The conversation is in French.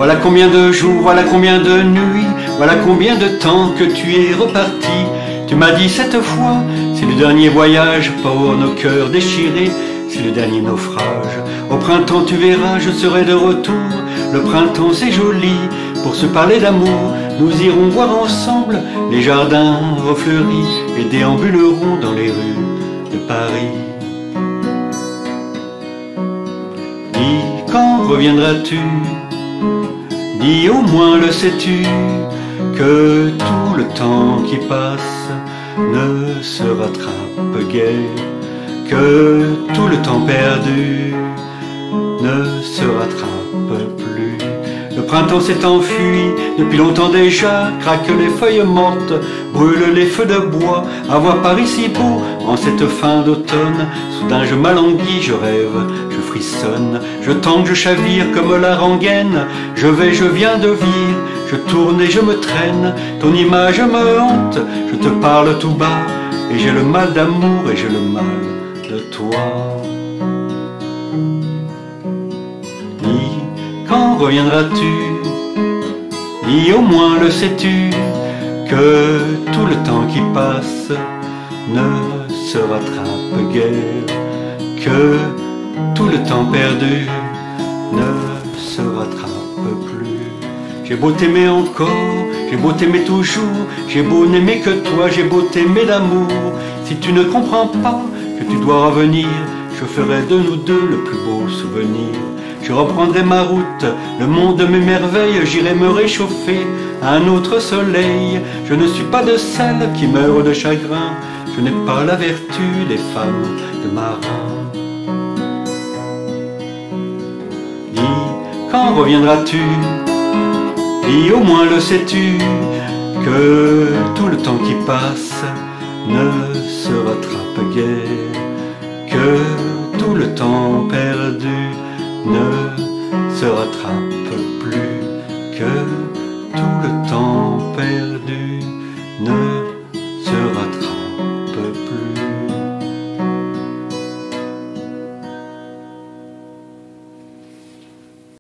Voilà combien de jours, voilà combien de nuits, voilà combien de temps que tu es reparti. Tu m'as dit cette fois, c'est le dernier voyage pour nos cœurs déchirés, c'est le dernier naufrage. Au printemps tu verras, je serai de retour. Le printemps c'est joli pour se parler d'amour. Nous irons voir ensemble les jardins refleuris et déambulerons dans les rues de Paris. Dis, quand reviendras-tu? Dis, au moins le sais-tu, que tout le temps qui passe ne se rattrape guère, que tout le temps perdu ne se rattrape plus. Le printemps s'est enfui depuis longtemps déjà, craquent les feuilles mortes, brûlent les feux de bois. À voir Paris si beau en cette fin d'automne, soudain je m'alanguis, je rêve, je frissonne, je tangue, je chavire comme la rengaine. Je vais, je viens de vivre, je tourne et je me traîne, ton image me hante, je te parle tout bas, et j'ai le mal d'amour et j'ai le mal de toi. Dis, quand reviendras-tu? Dis, au moins le sais-tu, que tout le temps qui passe ne se rattrape guère, que tout le temps perdu ne se rattrape plus. J'ai beau t'aimer encore, j'ai beau t'aimer toujours, j'ai beau n'aimer que toi, j'ai beau t'aimer d'amour. Si tu ne comprends pas que tu dois revenir, je ferai de nous deux le plus beau souvenir. Je reprendrai ma route, le monde de mes merveilles, j'irai me réchauffer à un autre soleil. Je ne suis pas de celles qui meurent de chagrin, je n'ai pas la vertu des femmes de marins. Dis, quand reviendras-tu? Dis, au moins le sais-tu, que tout le temps qui passe ne se rattrape guère, que tout le temps perdu ne se rattrape plus, que tout le temps perdu ne